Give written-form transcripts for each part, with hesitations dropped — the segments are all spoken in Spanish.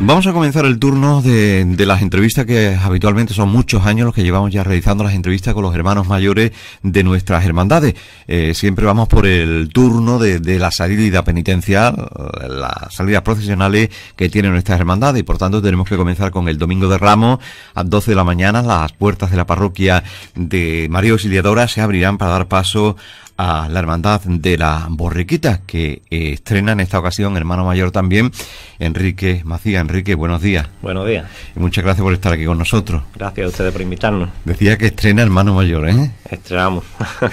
Vamos a comenzar el turno de las entrevistas que habitualmente son muchos años los que llevamos ya realizando las entrevistas con los hermanos mayores de nuestras hermandades. Siempre vamos por el turno de la salida penitencial, las salidas procesionales que tienen nuestras hermandades, y por tanto tenemos que comenzar con el Domingo de Ramos a 12 de la mañana. Las puertas de la parroquia de María Auxiliadora se abrirán para dar paso a la Hermandad de la Borriquita, que estrena en esta ocasión hermano mayor también, Enrique Macías. Enrique, buenos días. Buenos días. Y muchas gracias por estar aquí con nosotros. Gracias a ustedes por invitarnos. Decía que estrena hermano mayor, ¿eh? Estrenamos.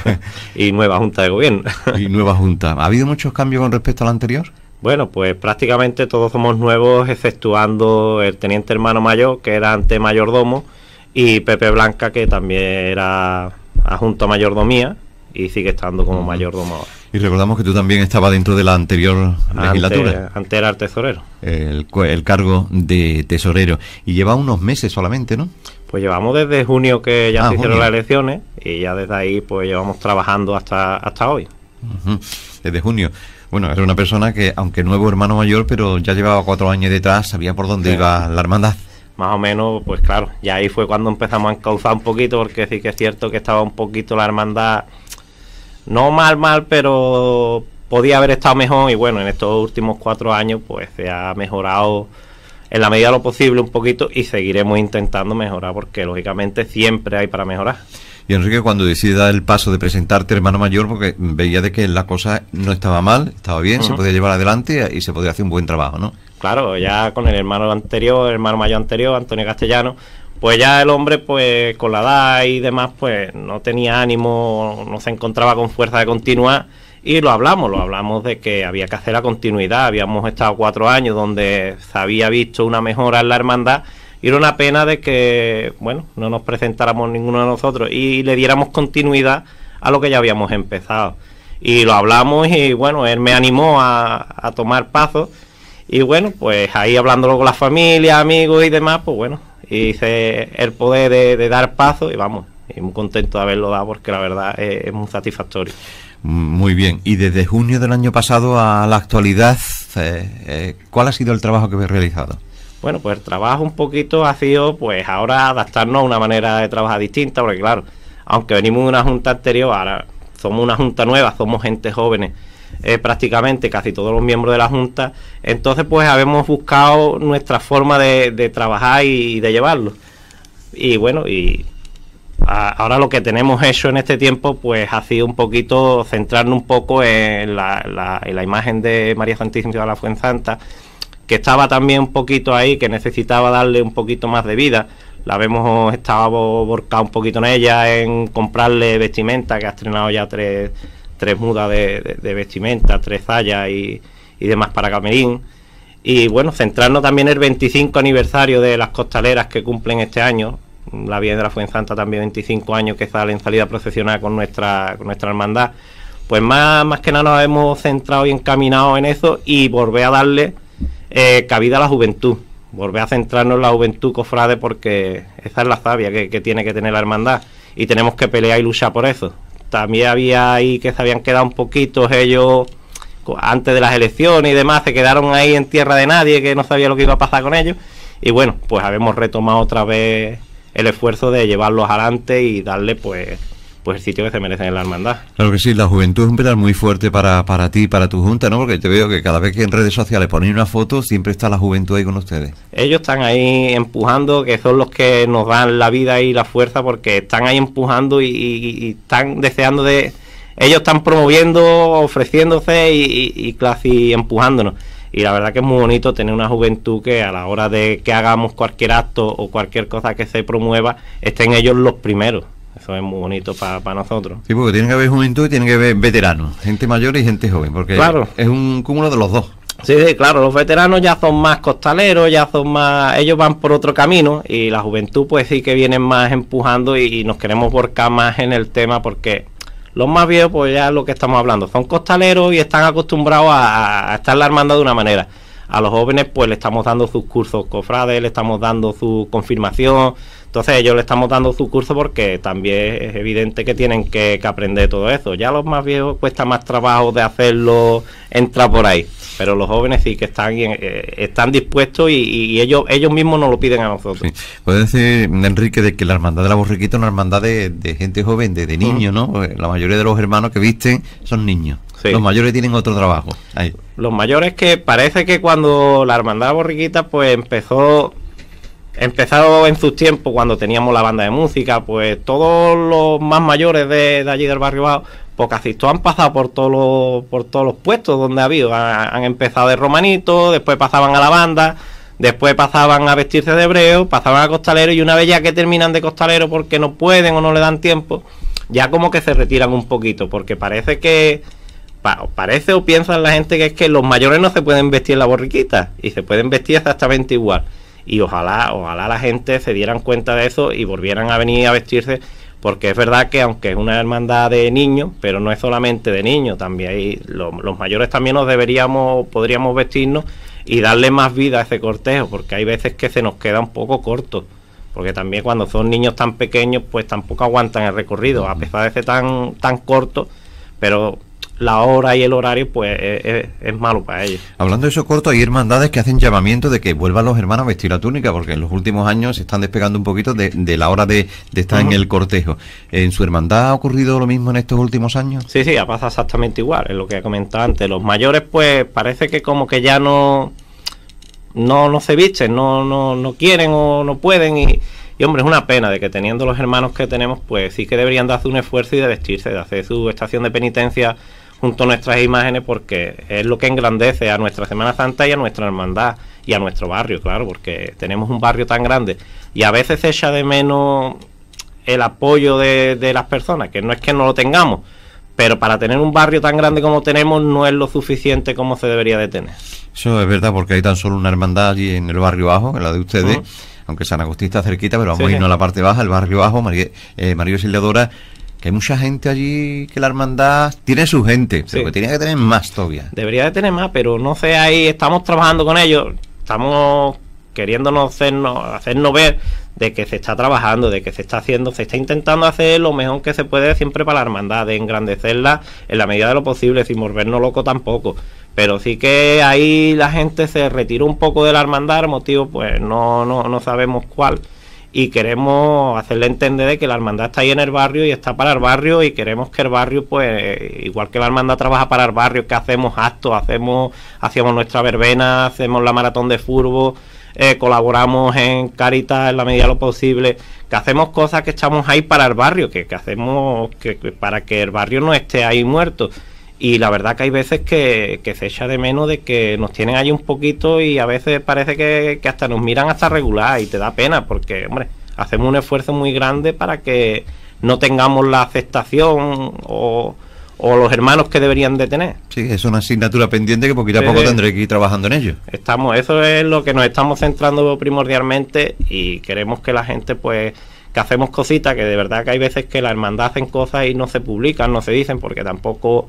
Y nueva Junta de Gobierno. Y nueva Junta. ¿Ha habido muchos cambios con respecto a la anterior? Bueno, pues prácticamente todos somos nuevos, exceptuando el teniente hermano mayor, que era ante mayordomo, y Pepe Blanca, que también era adjunto a mayordomía, y sigue estando como mayordomo ahora. Y recordamos que tú también estabas dentro de la anterior legislatura. Antes era el tesorero. El cargo de tesorero. Y lleva unos meses solamente, ¿no? Pues llevamos desde junio que ya se hicieron junio. las elecciones, y ya desde ahí pues llevamos trabajando hasta hoy. Desde junio. Bueno, era una persona que, aunque nuevo hermano mayor, pero ya llevaba 4 años detrás, sabía por dónde iba la hermandad. Más o menos, pues claro, ya ahí fue cuando empezamos a encauzar un poquito, porque sí que es cierto que estaba un poquito la hermandad, no mal, pero podía haber estado mejor, y bueno, en estos últimos 4 años pues se ha mejorado en la medida de lo posible un poquito, y seguiremos intentando mejorar, porque lógicamente siempre hay para mejorar. Y Enrique, cuando decide dar el paso de presentarte hermano mayor, porque veía de que la cosa no estaba mal, estaba bien, se podía llevar adelante y se podía hacer un buen trabajo, ¿no? Claro, ya con el hermano mayor anterior, Antonio Castellano, pues ya el hombre, pues con la edad y demás, pues no tenía ánimo, no se encontraba con fuerza de continuar, y lo hablamos de que había que hacer la continuidad. Habíamos estado 4 años donde se había visto una mejora en la hermandad, y era una pena de que, bueno, no nos presentáramos ninguno de nosotros y le diéramos continuidad a lo que ya habíamos empezado. Y lo hablamos, y bueno, él me animó a tomar pasos, y bueno, pues ahí hablándolo con la familia, amigos y demás, pues bueno, hice el poder de dar pasos, y vamos, y muy contento de haberlo dado, porque la verdad es muy satisfactorio. Muy bien. Y desde junio del año pasado a la actualidad, ¿cuál ha sido el trabajo que habéis realizado? Bueno, pues el trabajo un poquito ha sido, pues ahora adaptarnos a una manera de trabajar distinta, porque claro, aunque venimos de una junta anterior, ahora somos una junta nueva, somos gente jóvenes, prácticamente casi todos los miembros de la junta. Entonces pues habemos buscado nuestra forma de trabajar y de llevarlo, y bueno, y ahora lo que tenemos hecho en este tiempo pues ha sido un poquito centrarnos un poco en la imagen de María Santísima de la Fuensanta, que estaba también un poquito ahí, que necesitaba darle un poquito más de vida. La hemos estado volcado un poquito en ella, en comprarle vestimenta, que ha estrenado ya tres mudas de vestimenta, 3 sayas y demás para camerín. Y bueno, centrarnos también en el 25 aniversario de las costaleras que cumplen este año. La Virgen de la Fuensanta también 25 años que sale en salida procesional con nuestra hermandad. Pues más que nada nos hemos centrado y encaminado en eso, y volver a darle cabida a la juventud, volver a centrarnos en la juventud cofrade, porque esa es la savia que tiene que tener la hermandad, y tenemos que pelear y luchar por eso. También había ahí que se habían quedado un poquito ellos antes de las elecciones y demás, se quedaron ahí en tierra de nadie, que no sabía lo que iba a pasar con ellos, y bueno, pues habemos retomado otra vez el esfuerzo de llevarlos adelante y darle pues el sitio que se merecen en la hermandad. Claro que sí, la juventud es un pilar muy fuerte para ti, para tu junta, ¿no? Porque te veo que cada vez que en redes sociales ponéis una foto, siempre está la juventud ahí con ustedes. Ellos están ahí empujando, que son los que nos dan la vida y la fuerza, porque están ahí empujando y están deseando ellos están promoviendo, ofreciéndose y casi empujándonos. Y la verdad que es muy bonito tener una juventud que a la hora de que hagamos cualquier acto o cualquier cosa que se promueva, estén ellos los primeros. Eso es muy bonito para nosotros. Sí, porque tiene que haber juventud y tiene que haber veteranos, gente mayor y gente joven, porque claro, es un cúmulo de los dos. Sí, claro, los veteranos ya son más costaleros, ellos van por otro camino, y la juventud pues sí que vienen más empujando, y nos queremos volcar más en el tema, porque los más viejos, pues ya es lo que estamos hablando, son costaleros y están acostumbrados a estar en la hermandad de una manera. a los jóvenes pues le estamos dando sus cursos cofrades, le estamos dando su confirmación. Entonces ellos le estamos dando su curso porque también es evidente que tienen que aprender todo eso. Ya los más viejos cuesta más trabajo de hacerlo entrar por ahí, pero los jóvenes sí que están dispuestos y ellos mismos nos lo piden a nosotros. Sí. Puede decir, Enrique, de que la hermandad de la Borriquita es una hermandad de gente joven, de niños, ¿no? La mayoría de los hermanos que visten son niños. Sí. Los mayores tienen otro trabajo. Ahí. Los mayores, que parece que cuando la hermandad de la Borriquita pues empezó en sus tiempos, cuando teníamos la banda de música, pues todos los más mayores de allí del barrio bajo, pues casi todos han pasado por todos los puestos donde ha habido. Han empezado de romanito, después pasaban a la banda, después pasaban a vestirse de hebreo, pasaban a costalero, y una vez ya que terminan de costalero porque no pueden o no le dan tiempo, ya como que se retiran un poquito, porque parece o piensan la gente que es que los mayores no se pueden vestir en la Borriquita, y se pueden vestir exactamente igual. Y ojalá la gente se dieran cuenta de eso y volvieran a venir a vestirse, porque es verdad que aunque es una hermandad de niños, pero no es solamente de niños, también los mayores también podríamos vestirnos y darle más vida a ese cortejo, porque hay veces que se nos queda un poco corto, porque también cuando son niños tan pequeños pues tampoco aguantan el recorrido, a pesar de ser tan corto, pero la hora y el horario pues es malo para ellos. Hablando de eso corto, hay hermandades que hacen llamamiento de que vuelvan los hermanos a vestir la túnica, porque en los últimos años se están despegando un poquito de la hora de estar en el cortejo. ¿En su hermandad ha ocurrido lo mismo en estos últimos años? Sí, ha pasado exactamente igual, es lo que he comentado antes. Los mayores pues parece que como que ya no se visten, no quieren o no pueden, y hombre, es una pena de que teniendo los hermanos que tenemos, pues sí que deberían de hacer un esfuerzo y de vestirse, de hacer su estación de penitencia junto a nuestras imágenes, porque es lo que engrandece a nuestra Semana Santa y a nuestra hermandad y a nuestro barrio, claro, porque tenemos un barrio tan grande y a veces se echa de menos el apoyo de las personas, que no es que no lo tengamos, pero para tener un barrio tan grande como tenemos no es lo suficiente como se debería de tener. Eso es verdad, porque hay tan solo una hermandad allí en el barrio bajo, en la de ustedes, aunque San Agustín está cerquita, pero vamos a irnos a la parte baja, el barrio bajo, María Auxiliadora, que hay mucha gente allí, que la hermandad tiene su gente, pero que tiene que tener más todavía. Debería de tener más, pero no sé, ahí estamos trabajando con ellos, estamos queriéndonos hacernos ver de que se está trabajando, de que se está intentando hacer lo mejor que se puede siempre para la hermandad, de engrandecerla en la medida de lo posible, sin volvernos locos tampoco. Pero sí que ahí la gente se retiró un poco de la hermandad, motivo pues no sabemos cuál. Y queremos hacerle entender de que la hermandad está ahí en el barrio y está para el barrio, y queremos que el barrio, pues igual que la hermandad trabaja para el barrio, que hacemos actos, hacemos nuestra verbena, hacemos la maratón de fútbol, colaboramos en Cáritas en la medida de lo posible, que hacemos cosas que echamos ahí para el barrio, que hacemos para que el barrio no esté ahí muerto. Y la verdad que hay veces que se echa de menos de que nos tienen ahí un poquito, y a veces parece que hasta nos miran hasta regular, y te da pena porque, hombre, hacemos un esfuerzo muy grande para que no tengamos la aceptación o los hermanos que deberían de tener. Sí, es una asignatura pendiente que poquito a poco tendré que ir trabajando en ello. Eso es lo que nos estamos centrando primordialmente, y queremos que la gente pues que hacemos cositas, que de verdad que hay veces que la hermandad hacen cosas y no se publican, no se dicen, porque tampoco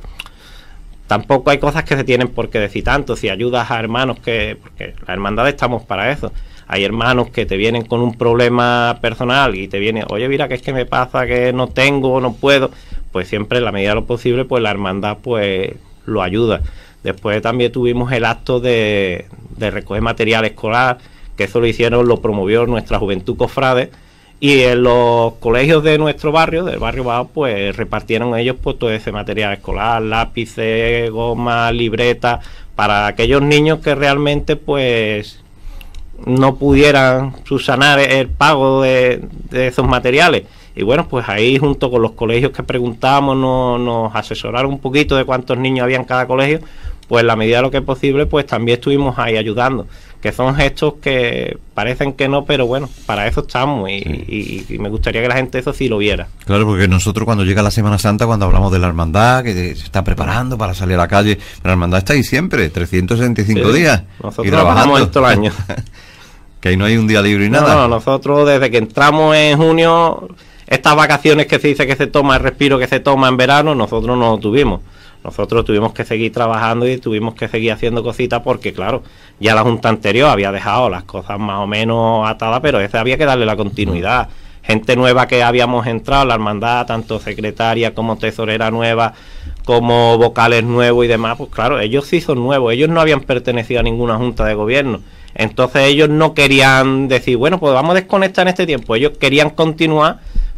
hay cosas que se tienen por qué decir tanto. Si ayudas a hermanos porque la hermandad estamos para eso. Hay hermanos que te vienen con un problema personal y te vienen, oye, mira, que es que me pasa, que no tengo, no puedo, pues siempre en la medida de lo posible pues la hermandad pues lo ayuda. Después también tuvimos el acto de recoger material escolar, que eso lo promovió nuestra Juventud Cofrade, y en los colegios de nuestro barrio, del barrio bajo, pues repartieron ellos pues todo ese material escolar, lápices, goma, libreta, para aquellos niños que realmente pues no pudieran subsanar el pago de esos materiales. Y bueno, pues ahí junto con los colegios que preguntamos, nos asesoraron un poquito de cuántos niños había en cada colegio, pues en la medida de lo que es posible, pues también estuvimos ahí ayudando, que son gestos que parecen que no, pero bueno, para eso estamos, y me gustaría que la gente eso sí lo viera. Claro, porque nosotros cuando llega la Semana Santa, cuando hablamos de la hermandad, que se está preparando para salir a la calle, la hermandad está ahí siempre, 365 días. Nosotros trabajamos todo el año. Que ahí no hay un día libre y nada. No, nosotros desde que entramos en junio, estas vacaciones que se dice que se toma, el respiro que se toma en verano, nosotros no lo tuvimos. nosotros tuvimos que seguir trabajando y tuvimos que seguir haciendo cositas porque, claro, ya la junta anterior había dejado las cosas más o menos atadas, pero ese había que darle la continuidad. Gente nueva que habíamos entrado, la hermandad, tanto secretaria como tesorera nueva, como vocales nuevos y demás, pues claro, ellos sí son nuevos, ellos no habían pertenecido a ninguna junta de gobierno. Entonces ellos no querían decir, bueno, pues vamos a desconectar en este tiempo. Ellos querían continuar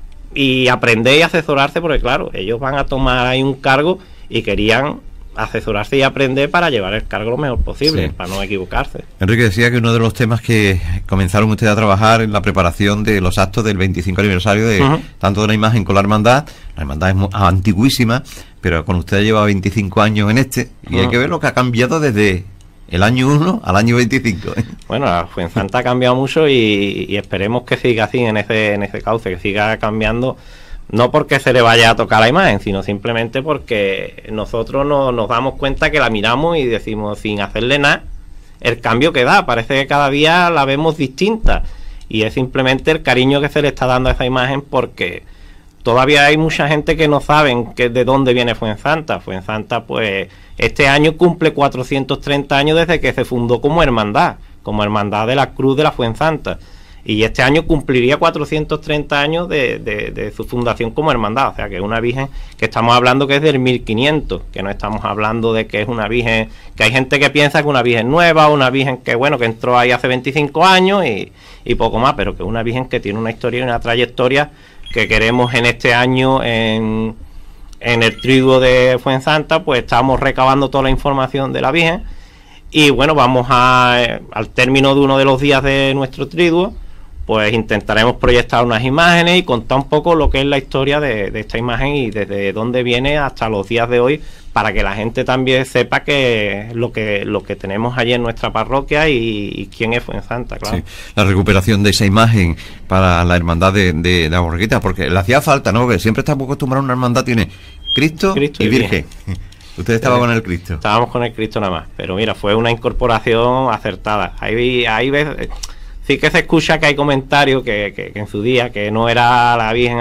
y aprender y asesorarse, porque claro, ellos van a tomar ahí un cargo y querían asesorarse y aprender para llevar el cargo lo mejor posible, para no equivocarse. Enrique decía que uno de los temas que comenzaron ustedes a trabajar en la preparación de los actos del 25 aniversario de tanto de la imagen con la hermandad es antiguísima, pero con usted lleva 25 años en y hay que ver lo que ha cambiado desde el año 1 al año 25. Bueno, la Fuensanta ha cambiado mucho y esperemos que siga así en ese cauce, que siga cambiando. No porque se le vaya a tocar la imagen, sino simplemente porque nosotros nos damos cuenta que la miramos y decimos, sin hacerle nada, el cambio que da. Parece que cada día la vemos distinta. Y es simplemente el cariño que se le está dando a esa imagen, porque todavía hay mucha gente que no saben de dónde viene Fuensanta. Fuensanta, pues, este año cumple 430 años desde que se fundó como hermandad de la Cruz de la Fuensanta. Y este año cumpliría 430 años de su fundación como hermandad. O sea, que es una virgen que estamos hablando que es del 1500, que no estamos hablando de que es una virgen, que hay gente que piensa que una virgen nueva, una virgen que, bueno, que entró ahí hace 25 años y poco más, pero que es una virgen que tiene una historia y una trayectoria que queremos en este año en el triduo de Fuensanta, pues estamos recabando toda la información de la virgen y, bueno, vamos al término de uno de los días de nuestro triduo, pues intentaremos proyectar unas imágenes y contar un poco lo que es la historia de esta imagen y desde dónde viene hasta los días de hoy, para que la gente también sepa que lo que tenemos allí en nuestra parroquia y quién es Fuensanta, claro. Sí, la recuperación de esa imagen para la hermandad de la Borriquita, porque le hacía falta, ¿no? Que siempre estamos acostumbrados a una hermandad, tiene Cristo y Virgen. Usted estaba con el Cristo. Estábamos con el Cristo nada más, pero mira, fue una incorporación acertada. Ahí ves... Sí que se escucha que hay comentarios que en su día que no era la Virgen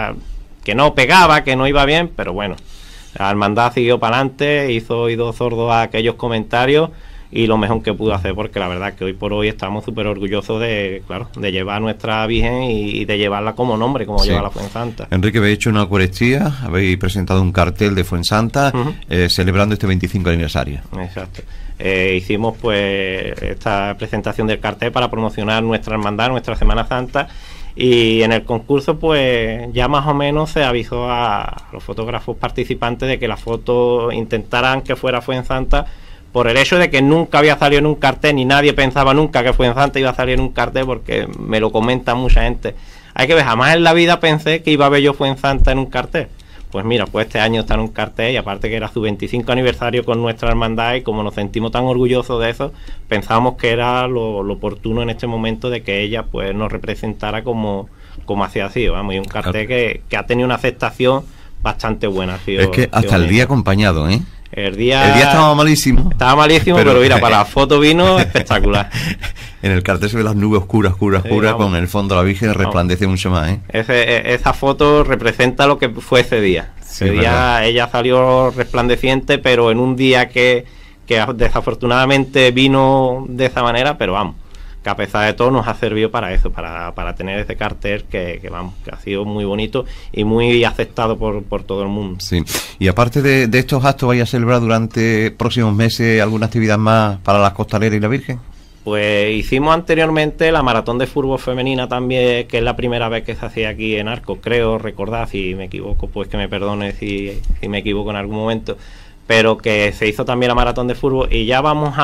que no pegaba, que no iba bien, pero bueno, la hermandad siguió para adelante, hizo oídos sordos a aquellos comentarios y lo mejor que pudo hacer, porque la verdad es que hoy por hoy estamos súper orgullosos de llevar a nuestra Virgen y de llevarla como nombre, como lleva la Fuensanta. Enrique, habéis hecho una Eucaristía, habéis presentado un cartel de Fuensanta celebrando este 25 aniversario. Exacto. Hicimos pues esta presentación del cartel para promocionar nuestra hermandad, nuestra Semana Santa, y en el concurso pues ya más o menos se avisó a los fotógrafos participantes de que la foto intentaran que fuera Fuensanta, por el hecho de que nunca había salido en un cartel, ni nadie pensaba nunca que Fuensanta iba a salir en un cartel, porque me lo comenta mucha gente. Hay que ver, jamás en la vida pensé que iba a ver yo Fuensanta en un cartel. Pues mira, pues este año está en un cartel, y aparte que era su 25 aniversario con nuestra hermandad, y como nos sentimos tan orgullosos de eso, pensábamos que era lo oportuno en este momento de que ella pues nos representara como hacía sido, vamos, y un cartel que ha tenido una aceptación bastante buena. Es que hasta el día acompañado, ¿eh? El día estaba malísimo. Estaba malísimo, pero mira, para la foto vino espectacular. En el cartel se ven las nubes oscuras, con el fondo de la Virgen resplandece mucho más, ¿eh? Esa foto representa lo que fue ese día. Sí, ese día ella salió resplandeciente, pero en un día que desafortunadamente vino de esa manera, pero vamos, que a pesar de todo nos ha servido para eso, para tener ese cartel que ha sido muy bonito y muy aceptado por todo el mundo. Sí. Y aparte de estos actos, ¿vais a celebrar durante próximos meses alguna actividad más para las costaleras y la Virgen? Pues hicimos anteriormente la maratón de fútbol femenina también, que es la primera vez que se hacía aquí en Arcos, creo recordar. Si me equivoco, pues que me perdone si me equivoco en algún momento, pero que se hizo también la maratón de fútbol, y ya vamos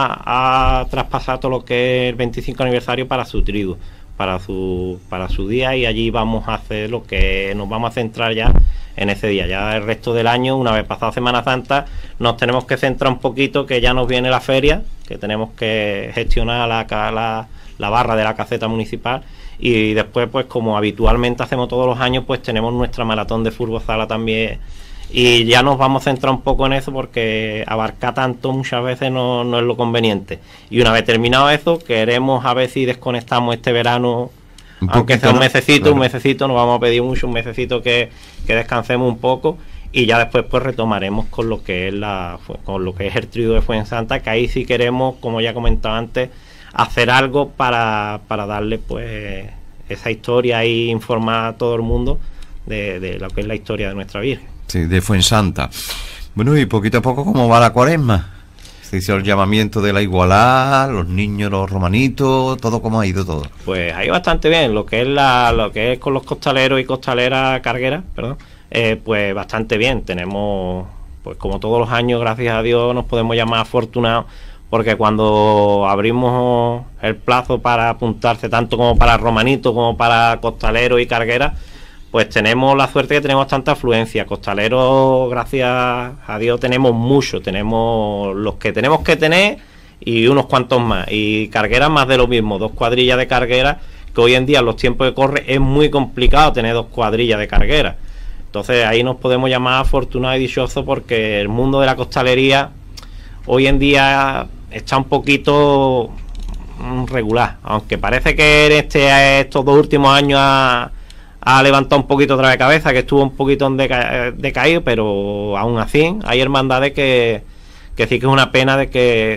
a traspasar todo lo que es el 25 aniversario para su triduo, para su día, y allí vamos a hacer lo que nos vamos a centrar ya en ese día. Ya el resto del año, una vez pasada Semana Santa, nos tenemos que centrar un poquito, que ya nos viene la feria, que tenemos que gestionar la barra de la caseta municipal, y después, pues como habitualmente hacemos todos los años, pues tenemos nuestra maratón de fútbol sala también, y ya nos vamos a centrar un poco en eso, porque abarcar tanto muchas veces no es lo conveniente. Y una vez terminado eso, queremos a ver si desconectamos este verano, aunque sea un mesecito, nos vamos a pedir mucho, un mesecito que descansemos un poco, y ya después pues retomaremos con lo que es el trío de Fuensanta, que ahí sí queremos, como ya comentaba antes, hacer algo para darle pues esa historia y informar a todo el mundo de lo que es la historia de nuestra Virgen. Sí, de Fuensanta. Bueno, y poquito a poco, ¿cómo va la Cuaresma? Se hizo el llamamiento de la Igualá, los niños, los romanitos, todo, ¿cómo ha ido todo? Pues ha ido bastante bien, lo que es con los costaleros y costaleras cargueras, perdón, pues bastante bien. Tenemos, pues como todos los años, gracias a Dios, nos podemos llamar afortunados, porque cuando abrimos el plazo para apuntarse, tanto como para romanitos como para costaleros y cargueras, pues tenemos la suerte que tenemos tanta afluencia. Costaleros, gracias a Dios, tenemos mucho, tenemos los que tenemos que tener y unos cuantos más. Y cargueras más de lo mismo, 2 cuadrillas de cargueras, que hoy en día en los tiempos que corre es muy complicado tener 2 cuadrillas de cargueras. Entonces ahí nos podemos llamar afortunados y dichosos, porque el mundo de la costalería hoy en día está un poquito regular, aunque parece que en estos 2 últimos años ha levantado un poquito otra vez cabeza, que estuvo un poquito decaído, pero aún así hay hermandades que sí que es una pena de que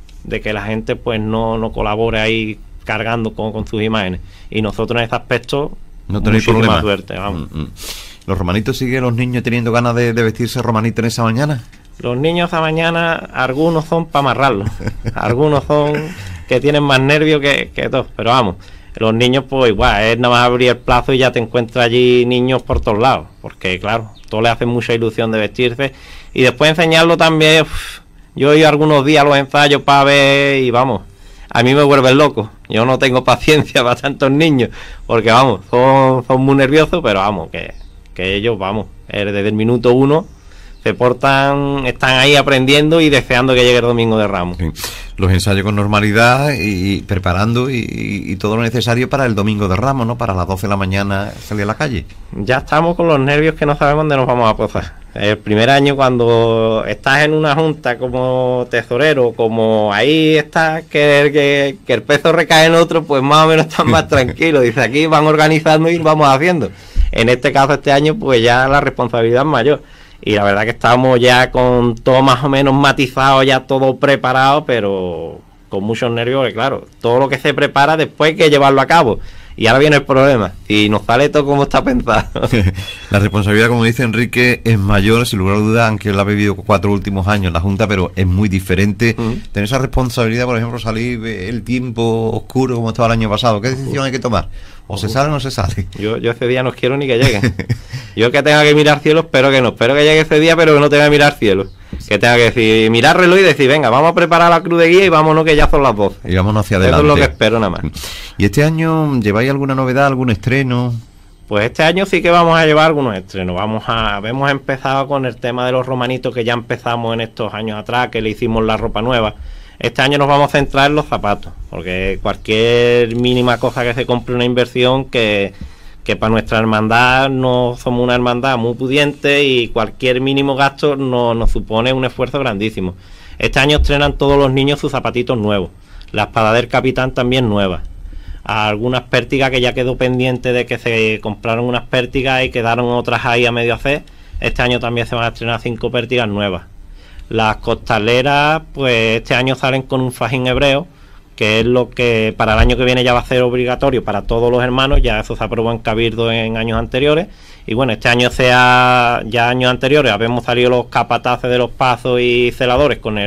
la gente pues no colabore ahí cargando con sus imágenes, y nosotros en ese aspecto no tenéis problema. Suerte, vamos. ¿Los romanitos siguen los niños teniendo ganas de vestirse romanito en esa mañana? Los niños esa mañana, algunos son para amarrarlos, algunos son que tienen más nervios que todos, pero vamos, los niños pues igual, es nada más abrir el plazo y ya te encuentras allí niños por todos lados, porque claro, todo le hace mucha ilusión de vestirse, y después enseñarlo también. Yo he ido algunos días a los ensayos para ver, y vamos, a mí me vuelven loco. Yo no tengo paciencia para tantos niños, porque vamos, son muy nerviosos, pero vamos, que ellos, vamos, desde el minuto 1 se portan, están ahí aprendiendo y deseando que llegue el Domingo de Ramos. Sí. Los ensayos con normalidad y preparando y todo lo necesario para el Domingo de Ramos, ¿no? Para las 12 de la mañana salir a la calle. Ya estamos con los nervios que no sabemos dónde nos vamos a posar. El primer año, cuando estás en una junta como tesorero, como ahí estás, que el peso recae en otro, pues más o menos estás más tranquilo. Dice, aquí van organizando y vamos haciendo. En este caso, este año, pues ya la responsabilidad es mayor. Y la verdad que estamos ya con todo más o menos matizado, ya todo preparado, pero con muchos nervios, porque claro, todo lo que se prepara después hay que llevarlo a cabo. Y ahora viene el problema, y nos sale todo como está pensado. La responsabilidad, como dice Enrique, es mayor, sin lugar a dudas, aunque él ha vivido 4 últimos años en la Junta, pero es muy diferente. Tener esa responsabilidad, por ejemplo, salir el tiempo oscuro como estaba el año pasado. ¿Qué decisión hay que tomar? ¿O se sale o no se sale? Yo ese día no quiero ni que lleguen. Yo que tenga que mirar cielo, espero que no. Espero que llegue ese día, pero que no tenga que mirar cielo. Que tenga que decir, mirar reloj y decir, venga, vamos a preparar la cruz de guía y vámonos que ya son las 12. Y vámonos hacia adelante. Eso es lo que espero nada más. ¿Y este año lleváis alguna novedad, algún estreno? Pues este año sí que vamos a llevar algunos estrenos. Hemos empezado con el tema de los romanitos, que ya empezamos en estos años atrás, que le hicimos la ropa nueva. Este año nos vamos a centrar en los zapatos, porque cualquier mínima cosa que se compre, una inversión que para nuestra hermandad, no somos una hermandad muy pudiente, y cualquier mínimo gasto nos supone un esfuerzo grandísimo. Este año estrenan todos los niños sus zapatitos nuevos, la espada del capitán también nueva, algunas pértigas que ya quedó pendiente de que se compraron unas pértigas y quedaron otras ahí a medio hacer. Este año también se van a estrenar 5 pértigas nuevas. Las costaleras, pues este año salen con un fajín hebreo, que es lo que para el año que viene ya va a ser obligatorio para todos los hermanos. Ya eso se aprobó en Cabildo en años anteriores, y bueno, este año ya años anteriores habíamos salido los capataces de los pasos y celadores con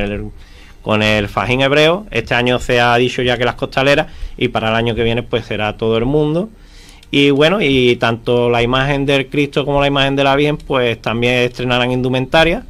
el fajín hebreo. Este año se ha dicho ya que las costaleras, y para el año que viene pues será todo el mundo. Y bueno, y tanto la imagen del Cristo como la imagen de la Virgen pues también estrenarán indumentaria.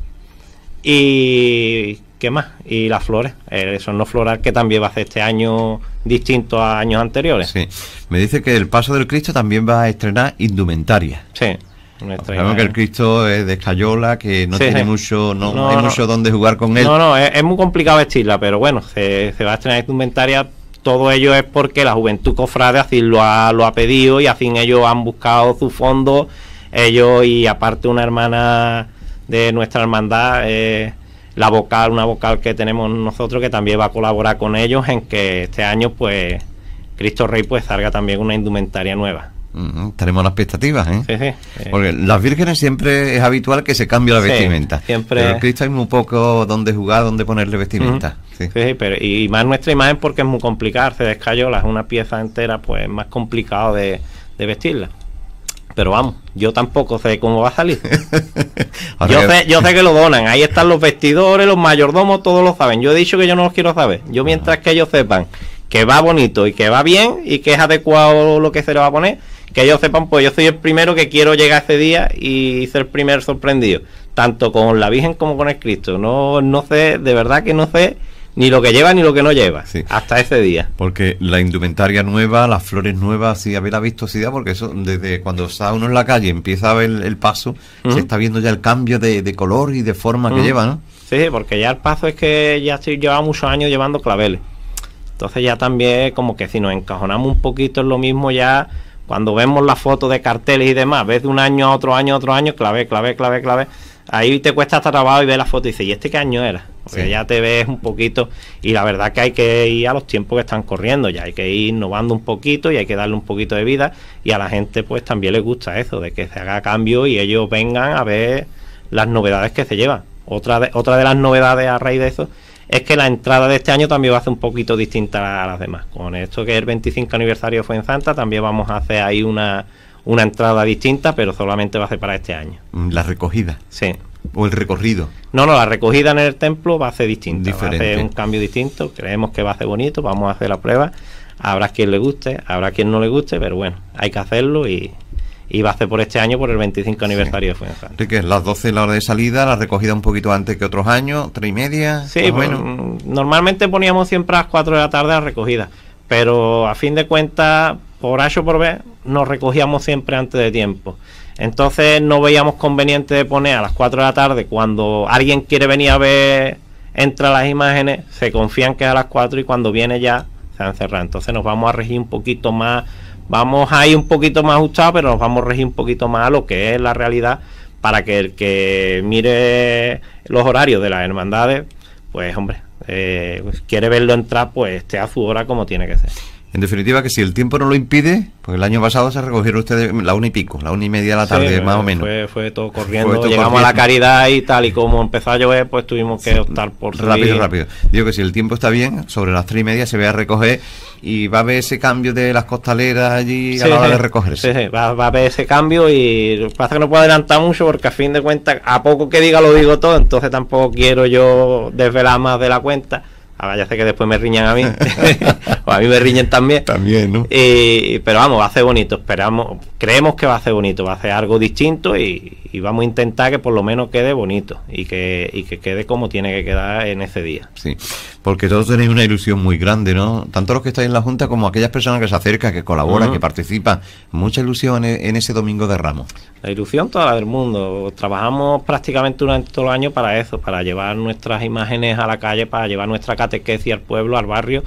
Y ¿qué más? Y las flores, el sonno floral, que también va a ser este año distinto a años anteriores. Sí, me dice que el Paso del Cristo también va a estrenar indumentaria. Sí. Sabemos que el Cristo es de escayola, que no tiene mucho, no hay mucho donde jugar con él. No, es muy complicado vestirla, pero bueno, se va a estrenar indumentaria. Todo ello es porque la Juventud Cofrade así lo ha pedido, y así ellos han buscado su fondo, ellos, y aparte una hermana de nuestra hermandad, una vocal que tenemos nosotros, que también va a colaborar con ellos en que este año pues Cristo Rey pues salga también una indumentaria nueva, Tenemos las expectativas, ¿eh? Sí. Porque las vírgenes siempre es habitual que se cambie la vestimenta. Siempre. Pero el Cristo hay muy poco donde jugar, donde ponerle vestimenta. Sí, pero y más nuestra imagen porque es muy complicada. Se descayola, es una pieza entera, pues es más complicado de vestirla. Pero vamos, yo tampoco sé cómo va a salir. yo sé que lo donan. Ahí están los vestidores, los mayordomos, todos lo saben. Yo he dicho que yo no los quiero saber. Yo mientras que ellos sepan que va bonito y que va bien y que es adecuado lo que se le va a poner, que ellos sepan, pues yo soy el primero que quiero llegar ese día y ser el primer sorprendido, tanto con la Virgen como con el Cristo. No sé, de verdad que no sé ni lo que lleva ni lo que no lleva, hasta ese día. Porque la indumentaria nueva, las flores nuevas, sí, a ver la vistosidad, porque eso, desde cuando está uno en la calle, empieza a ver el paso, se está viendo ya el cambio de color y de forma que lleva, ¿no? Sí, porque ya el paso es que ya lleva muchos años llevando claveles. Entonces ya también como que si nos encajonamos un poquito en lo mismo, ya cuando vemos las fotos de carteles y demás, ves de un año a otro año, clave, ahí te cuesta estar grabado y ves la foto y dices, ¿y este qué año era? Porque ya te ves un poquito, y la verdad que hay que ir a los tiempos que están corriendo, ya hay que ir innovando un poquito y hay que darle un poquito de vida, y a la gente pues también les gusta eso, de que se haga cambio y ellos vengan a ver las novedades que se llevan. Otra de las novedades a raíz de eso es que la entrada de este año también va a ser un poquito distinta a las demás. Con esto que es el 25 aniversario de Fuensanta, también vamos a hacer ahí una entrada distinta, pero solamente va a ser para este año. ¿La recogida? Sí. ¿O el recorrido? No, la recogida en el templo va a ser distinta. Diferente. Va a ser un cambio distinto. Creemos que va a ser bonito, vamos a hacer la prueba. Habrá quien le guste, habrá quien no le guste, pero bueno, hay que hacerlo y va a ser por este año, por el 25 aniversario de Fuensanta. ¿De qué es? Las 12 la hora de salida, la recogida un poquito antes que otros años, 3:30. Sí, bueno, normalmente poníamos siempre a las 4 de la tarde la recogida, pero a fin de cuentas, por H o por B, nos recogíamos siempre antes de tiempo. Entonces no veíamos conveniente de poner a las 4 de la tarde cuando alguien quiere venir a ver, entra las imágenes, se confían que es a las 4 y cuando viene ya se han cerrado. Entonces nos vamos a regir un poquito más. Vamos a ir un poquito más ajustados, pero nos vamos a regir un poquito más a lo que es la realidad, para que el que mire los horarios de las hermandades, pues hombre, quiere verlo entrar, pues esté a su hora como tiene que ser. En definitiva, que si el tiempo no lo impide, pues el año pasado se recogieron ustedes la 1:15, la 1:30 de la tarde, más o menos. Fue todo corriendo, llegamos a la Caridad y tal, y como empezó a llover, pues tuvimos que optar por rápido. Digo que si el tiempo está bien, sobre las 3:30 se ve a recoger y va a haber ese cambio de las costaleras allí a la hora de recogerse. Sí, va a haber ese cambio, y lo que pasa es que no puedo adelantar mucho porque a fin de cuentas, a poco que diga lo digo todo, entonces tampoco quiero yo desvelar más de la cuenta. Ahora ya sé que después me riñan a mí, o a mí me riñen también. También, ¿no? Pero vamos, va a ser bonito, creemos que va a ser bonito, va a ser algo distinto y vamos a intentar que por lo menos quede bonito y que quede como tiene que quedar en ese día. Sí, porque todos tenéis una ilusión muy grande, ¿no? Tanto los que estáis en la Junta como aquellas personas que se acercan, que colaboran, que participan. Mucha ilusión en ese Domingo de Ramos. La ilusión toda la del mundo. Trabajamos prácticamente durante todo el año para eso, para llevar nuestras imágenes a la calle, para llevar nuestra catequesis al pueblo, al barrio,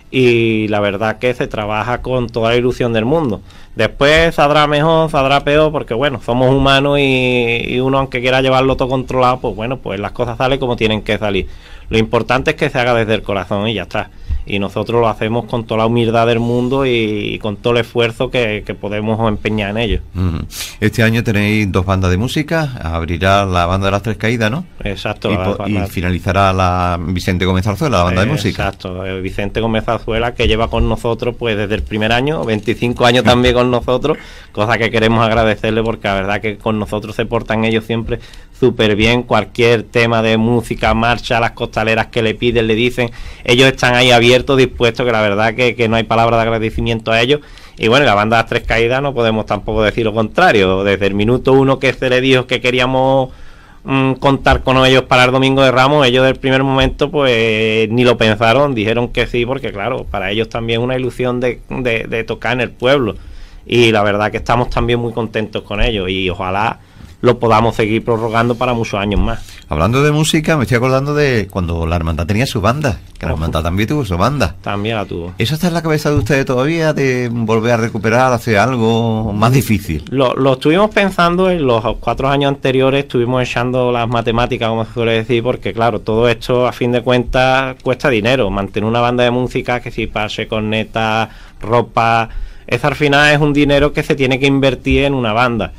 y la verdad que se trabaja con toda la ilusión del mundo. Después saldrá mejor, saldrá peor, porque bueno, somos humanos y uno, aunque quiera llevarlo todo controlado, pues bueno, pues las cosas salen como tienen que salir. Lo importante es que se haga desde el corazón y ya está. Y nosotros lo hacemos con toda la humildad del mundo y con todo el esfuerzo que podemos empeñar en ello. Este año tenéis 2 bandas de música, abrirá la banda de las Tres Caídas, ¿no? Exacto. Y finalizará la Vicente Gómez Zarzuela, la banda de música. Exacto, Vicente Gómez Zarzuela, que lleva con nosotros pues desde el primer año, 25 años también con nosotros, cosa que queremos agradecerle porque la verdad que con nosotros se portan ellos siempre súper bien. Cualquier tema de música, marcha, las costaleras que le piden, le dicen, ellos están ahí abiertos, dispuestos, que la verdad que no hay palabra de agradecimiento a ellos. Y bueno, la banda de las Tres Caídas no podemos tampoco decir lo contrario. Desde el minuto 1 que se le dijo que queríamos contar con ellos para el Domingo de Ramos, ellos del primer momento pues ni lo pensaron, dijeron que sí, porque claro, para ellos también es una ilusión de tocar en el pueblo, y la verdad que estamos también muy contentos con ellos y ojalá lo podamos seguir prorrogando para muchos años más. Hablando de música, me estoy acordando de cuando la hermandad tenía su banda, que la hermandad también tuvo su banda. También la tuvo. ¿Eso está en la cabeza de ustedes todavía, de volver a recuperar, hacer algo más difícil? Lo estuvimos pensando en los 4 años anteriores, estuvimos echando las matemáticas, como se suele decir, porque claro, todo esto a fin de cuentas cuesta dinero. Mantener una banda de música, que si pase, corneta, ropa, Ese al final es un dinero que se tiene que invertir en una banda.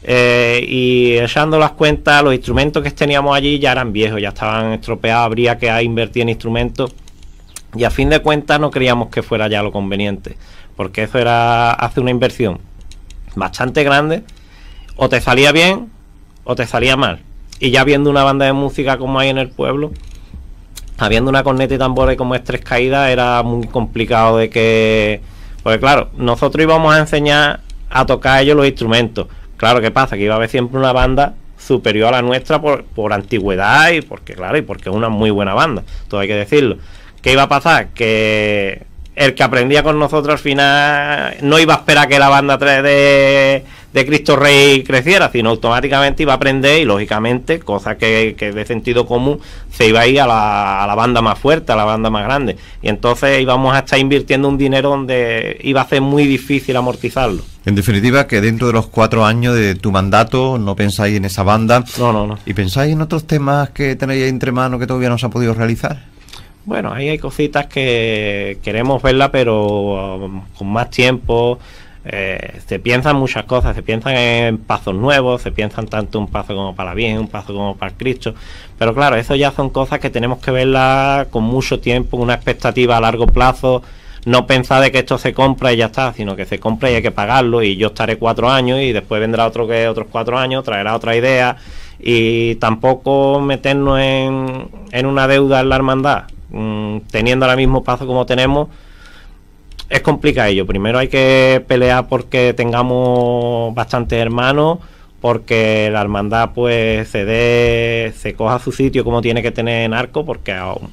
Y echando las cuentas, los instrumentos que teníamos allí ya eran viejos, ya estaban estropeados, habría que invertir en instrumentos, y a fin de cuentas no creíamos que fuera ya lo conveniente, porque eso era hacer una inversión bastante grande, o te salía bien o te salía mal. Y ya viendo una banda de música como hay en el pueblo, habiendo una corneta y tambores como es Tres Caídas, era muy complicado de que... Porque claro, nosotros íbamos a enseñar a tocar ellos los instrumentos. Claro, ¿qué pasa? Que iba a haber siempre una banda superior a la nuestra por antigüedad y porque, claro, y porque es una muy buena banda, todo hay que decirlo. ¿Qué iba a pasar? Que el que aprendía con nosotros al final no iba a esperar que la banda de Cristo Rey creciera, sino automáticamente iba a aprender y lógicamente, cosa que de sentido común, se iba a ir a la banda más fuerte, a la banda más grande, y entonces íbamos a estar invirtiendo un dinero donde iba a ser muy difícil amortizarlo. En definitiva, que dentro de los 4 años de tu mandato no pensáis en esa banda. No. ¿Y pensáis en otros temas que tenéis entre manos que todavía no se ha podido realizar? Bueno, ahí hay cositas que queremos verlas, pero con más tiempo. Se piensan muchas cosas, se piensan en pasos nuevos, se piensan tanto un paso como para bien, un paso como para Cristo, pero claro, eso ya son cosas que tenemos que verlas con mucho tiempo, una expectativa a largo plazo, no pensar de que esto se compra y ya está, sino que se compra y hay que pagarlo, y yo estaré 4 años y después vendrá otro que otros 4 años, traerá otra idea, y tampoco meternos en una deuda en la hermandad, teniendo ahora mismo paso como tenemos. Es complicado. Primero hay que pelear porque tengamos bastantes hermanos, porque la hermandad pues se coja su sitio como tiene que tener en Arco, porque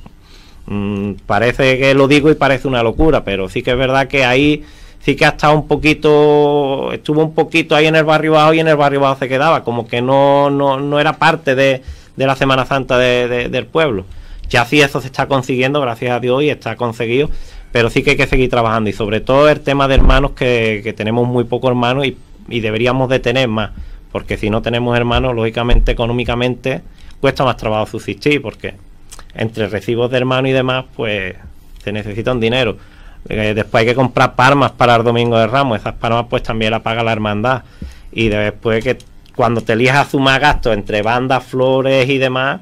parece que lo digo y parece una locura, pero sí que es verdad que ahí sí que ha estado estuvo un poquito ahí en el barrio bajo, y en el barrio bajo se quedaba, como que no era parte de la Semana Santa del pueblo. Ya sí, eso se está consiguiendo, gracias a Dios, y está conseguido, pero sí que hay que seguir trabajando, y sobre todo el tema de hermanos, que tenemos muy pocos hermanos y deberíamos de tener más, porque si no tenemos hermanos, lógicamente, económicamente, cuesta más trabajo subsistir, porque entre recibos de hermanos y demás, pues se necesita un dinero. Después hay que comprar palmas para el Domingo de Ramos, esas palmas pues también las paga la hermandad, y después que cuando te lías a sumar gastos entre bandas, flores y demás,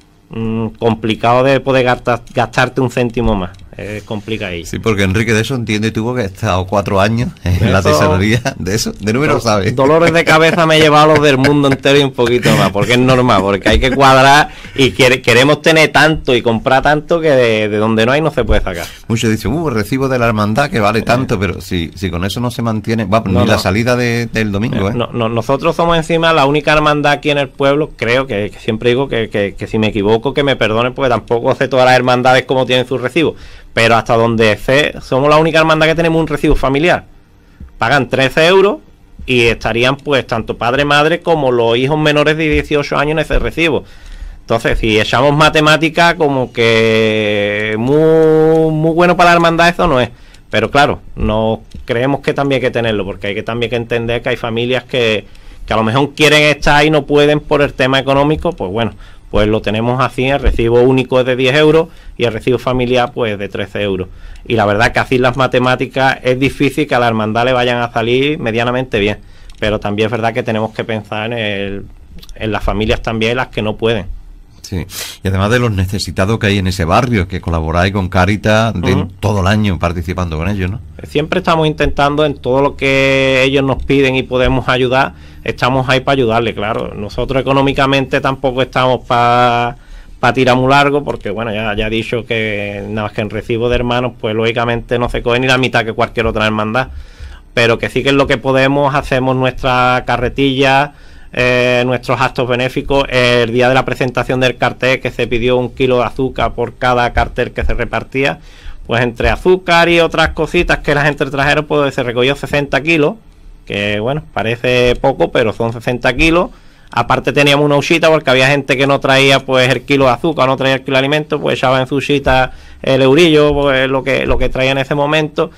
complicado de poder gastarte un céntimo más. Es complicado. Sí, porque Enrique de eso entiende, tuvo que ha estado 4 años en la tesorería de eso, de número sabe. Dolores de cabeza me he llevado los del mundo entero y un poquito más, porque es normal, porque hay que cuadrar y queremos tener tanto y comprar tanto que de donde no hay no se puede sacar. Muchos dicen, recibo de la hermandad que vale tanto, pero si con eso no se mantiene, ni la salida del domingo. Nosotros somos encima la única hermandad aquí en el pueblo, creo que siempre digo que si me equivoco que me perdonen, porque tampoco sé todas las hermandades cómo tienen sus recibos, pero hasta donde sé, somos la única hermandad que tenemos un recibo familiar. Pagan 13 euros y estarían pues tanto padre, madre como los hijos menores de 18 años en ese recibo. Entonces, si echamos matemática, como que muy bueno para la hermandad eso no es. Pero claro, no creemos que también hay que tenerlo, porque hay que también que entender que hay familias que a lo mejor quieren estar y no pueden por el tema económico, pues bueno, pues lo tenemos así, el recibo único es de 10 euros y el recibo familiar pues de 13 euros. Y la verdad que así las matemáticas es difícil que a la hermandad le vayan a salir medianamente bien, pero también es verdad que tenemos que pensar en las familias también, las que no pueden. Sí, y además de los necesitados que hay en ese barrio, que colaboráis con Cáritas todo el año participando con ellos, ¿no? Siempre estamos intentando en todo lo que ellos nos piden y podemos ayudar, estamos ahí para ayudarle, claro. Nosotros económicamente tampoco estamos para tirar muy largo, porque bueno, ya he dicho que nada más que en recibo de hermanos, pues lógicamente no se coge ni la mitad que cualquier otra hermandad, pero que sí que es lo que podemos, hacemos nuestra carretilla, nuestros actos benéficos. El día de la presentación del cartel, que se pidió 1 kilo de azúcar por cada cartel que se repartía, pues entre azúcar y otras cositas que la gente trajeron, pues se recogió 60 kilos, que bueno, parece poco, pero son 60 kilos. Aparte teníamos una huchita, porque había gente que no traía pues el kilo de azúcar, no traía el kilo de alimento, pues echaba en su huchita el eurillo, pues lo que traía en ese momento.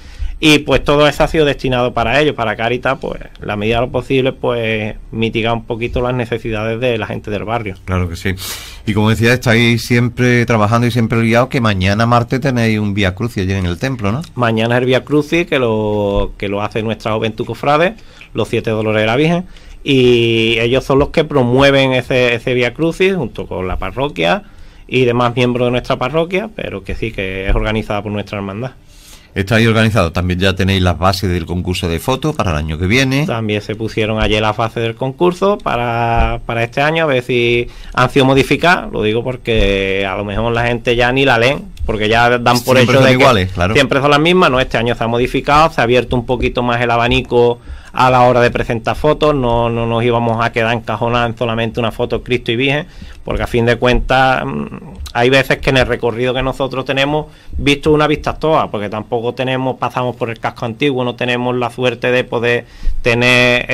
y pues todo eso ha sido destinado para ellos, para Cáritas, pues la medida de lo posible, pues mitigar un poquito las necesidades de la gente del barrio. Claro que sí. Y como decía, estáis siempre trabajando y siempre liados, que mañana martes tenéis un Vía Crucis allí en el templo, ¿no? Mañana es el Vía Crucis, que lo hace nuestra Juventud Cofrade, los 7 Dolores de la Virgen, y ellos son los que promueven ese Vía Crucis junto con la parroquia y demás miembros de nuestra parroquia, pero que sí, que es organizada por nuestra hermandad. Está ahí organizado. También ya tenéis las bases del concurso de fotos para el año que viene. También se pusieron ayer las bases del concurso para este año, a ver si han sido modificadas. Lo digo porque a lo mejor la gente ya ni la leen, porque ya dan por siempre hecho de iguales, que claro. Siempre son las mismas. No, este año se ha modificado, se ha abierto un poquito más el abanico a la hora de presentar fotos. No nos íbamos a quedar encajonados en solamente una foto Cristo y Virgen, porque a fin de cuentas hay veces que en el recorrido que nosotros tenemos visto una vista toda, porque tampoco pasamos por el casco antiguo, no tenemos la suerte de poder tener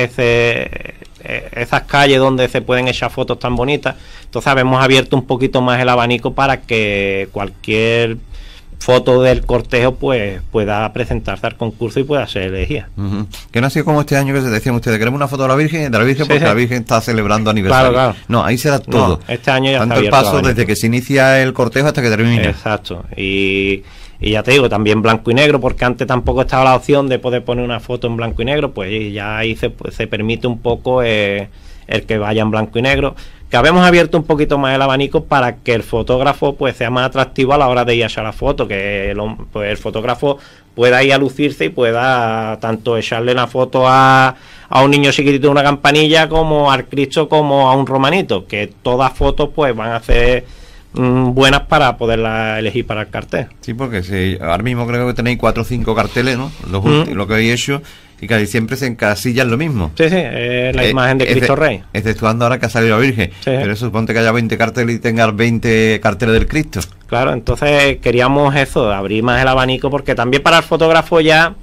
esas calles donde se pueden echar fotos tan bonitas. Entonces hemos abierto un poquito más el abanico para que cualquier foto del cortejo pues pueda presentarse al concurso y pueda ser elegida. Que no ha sido como este año que se decían ustedes, queremos una foto de la Virgen sí, porque sí. La Virgen está celebrando aniversario. Claro. No, ahí será todo. No, este año ya tanto está el abierto paso desde que se inicia el cortejo hasta que termina. Exacto. Y ya te digo, también blanco y negro, porque antes tampoco estaba la opción de poder poner una foto en blanco y negro, pues ya ahí se permite un poco el que vaya en blanco y negro. Que habíamos abierto un poquito más el abanico para que el fotógrafo pues sea más atractivo a la hora de ir a echar la foto, que el fotógrafo pueda ir a lucirse y pueda tanto echarle la foto a un niño chiquitito de una campanilla, como al Cristo, como a un romanito, que todas fotos pues van a ser buenas para poderla elegir para el cartel. Sí, porque ahora mismo creo que tenéis 4 o 5 carteles, ¿no? Lo que habéis hecho, y casi siempre se encasillan lo mismo. Sí, la imagen de Cristo Rey. Exceptuando ahora que ha salido la Virgen. Sí. Pero eso, suponte que haya 20 carteles y tengas 20 carteles del Cristo. Claro, entonces queríamos eso, abrir más el abanico, porque también para el fotógrafo ya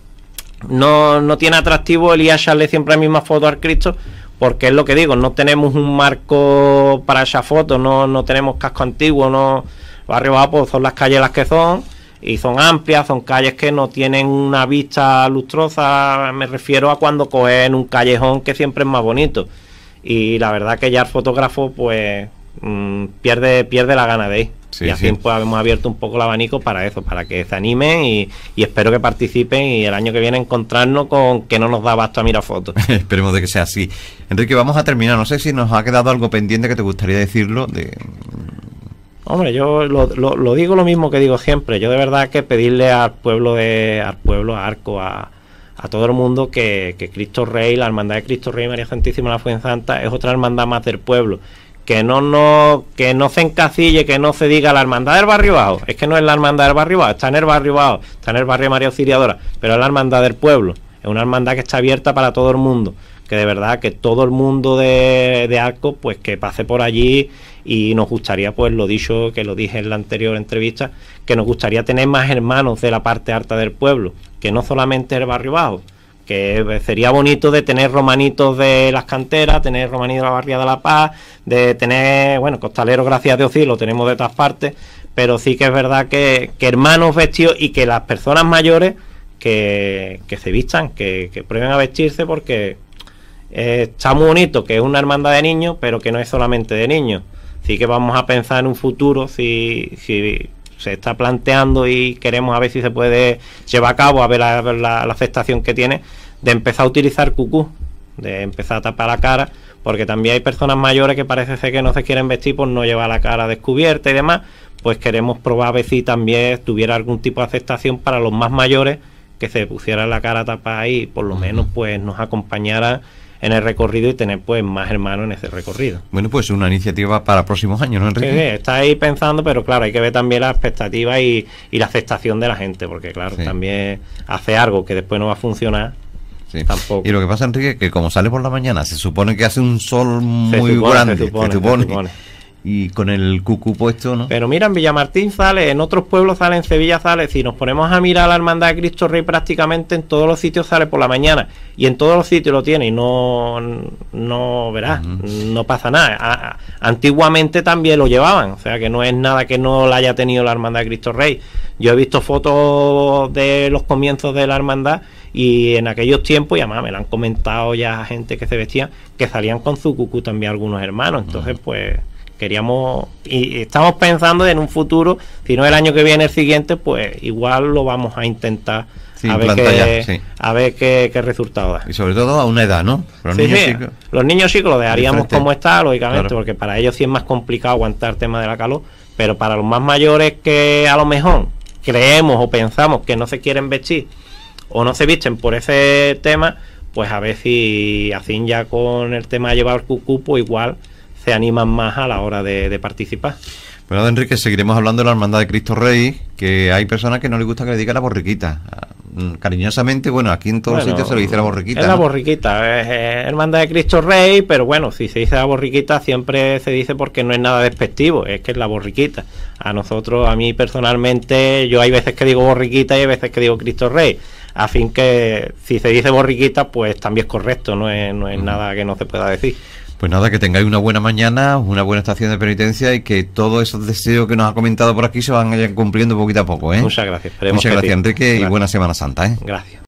no tiene atractivo el ir a echarle siempre la misma foto al Cristo, porque es lo que digo, no tenemos un marco para esa foto, no tenemos casco antiguo, no, barrio bajo pues son las calles las que son, y son amplias, son calles que no tienen una vista lustrosa. Me refiero a cuando cogen un callejón que siempre es más bonito, y la verdad que ya el fotógrafo pues pierde la gana de ir. Sí, y así pues hemos abierto un poco el abanico para eso, para que se animen y espero que participen, y el año que viene encontrarnos con que no nos da abasto a mirar fotos. Esperemos de que sea así. Enrique, vamos a terminar. No sé si nos ha quedado algo pendiente que te gustaría decirlo. Hombre, yo lo digo lo mismo que digo siempre. Yo de verdad que pedirle al pueblo, a Arco, a todo el mundo que Cristo Rey, la hermandad de Cristo Rey y María Santísima la Fuensanta es otra hermandad más del pueblo. Que no se encasille, que no se diga la hermandad del barrio bajo. Es que no es la hermandad del barrio bajo, está en el barrio bajo, está en el barrio María Auxiliadora, pero es la hermandad del pueblo. Es una hermandad que está abierta para todo el mundo. Que de verdad que todo el mundo de Arco pues que pase por allí, y nos gustaría, pues lo dicho, que lo dije en la anterior entrevista, que nos gustaría tener más hermanos de la parte alta del pueblo, que no solamente el barrio bajo, que sería bonito de tener romanitos de las canteras, tener romanitos de la barriada de La Paz, de tener, bueno, costaleros, gracias a Dios sí, lo tenemos de todas partes, pero sí que es verdad que hermanos vestidos, y que las personas mayores que se vistan, que prueben a vestirse, porque está muy bonito que es una hermandad de niños, pero que no es solamente de niños. Sí que vamos a pensar en un futuro, si se está planteando y queremos a ver si se puede llevar a cabo, a ver la aceptación que tiene, de empezar a utilizar cucú, de empezar a tapar la cara, porque también hay personas mayores que parece ser que no se quieren vestir por no llevar la cara descubierta y demás. Pues queremos probar a ver si también tuviera algún tipo de aceptación para los más mayores, que se pusiera la cara tapada y por lo menos pues nos acompañara en el recorrido y tener pues más hermanos en ese recorrido. Bueno, pues una iniciativa para próximos años, ¿no, Enrique? Sí, está ahí pensando, pero claro, hay que ver también la expectativa y la aceptación de la gente, porque claro, también hace algo que después no va a funcionar. Sí. Tampoco. Y lo que pasa, Enrique, que como sale por la mañana, se supone que hace un sol muy grande, se supone. y con el cucú puesto, ¿no? Pero mira, en Villamartín sale, en otros pueblos sale, en Sevilla sale. Si nos ponemos a mirar la Hermandad de Cristo Rey, prácticamente en todos los sitios sale por la mañana. Y en todos los sitios lo tiene y no verás, no pasa nada. Antiguamente también lo llevaban, o sea que no es nada que no la haya tenido la Hermandad de Cristo Rey. Yo he visto fotos de los comienzos de la hermandad y en aquellos tiempos, y además me lo han comentado ya gente que se vestía, que salían con su cucú también algunos hermanos. Entonces, pues queríamos y estamos pensando en un futuro, si no el año que viene, el siguiente, pues igual lo vamos a intentar, sí, a ver qué resultado da. Y sobre todo a una edad, ¿no? Los niños chicos lo dejaríamos como está, lógicamente, porque para ellos sí es más complicado aguantar el tema de la calor, pero para los más mayores que a lo mejor creemos o pensamos que no se quieren vestir o no se visten por ese tema, pues a ver si así ya con el tema de llevar cucú, pues igual se animan más a la hora de participar. Bueno, Enrique, seguiremos hablando de la Hermandad de Cristo Rey, que hay personas que no les gusta que le digan la borriquita. Cariñosamente, bueno, aquí en todos los sitios se le dice la borriquita. Es la borriquita, es Hermandad de Cristo Rey, pero bueno, si se dice la borriquita siempre se dice porque no es nada despectivo, es que es la borriquita. A nosotros, a mí personalmente, yo hay veces que digo borriquita y hay veces que digo Cristo Rey. A fin que si se dice borriquita, pues también es correcto, no es nada que no se pueda decir. Pues nada, que tengáis una buena mañana, una buena estación de penitencia y que todos esos deseos que nos ha comentado por aquí se van cumpliendo poquito a poco, ¿eh? Muchas gracias. Muchas gracias, Enrique, gracias. Y buena Semana Santa, ¿eh? Gracias.